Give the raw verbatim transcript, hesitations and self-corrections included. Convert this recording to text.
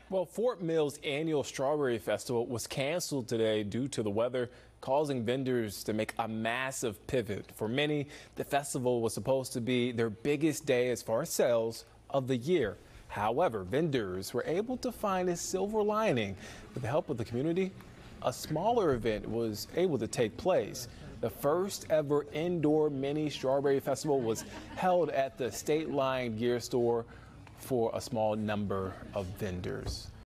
Well, Fort Mill's annual Strawberry Festival was canceled today due to the weather, causing vendors to make a massive pivot. For many, the festival was supposed to be their biggest day as far as sales of the year. However, vendors were able to find a silver lining. With the help of the community, a smaller event was able to take place. The first ever indoor mini Strawberry Festival was held at the State Line Gear Store for a small number of vendors.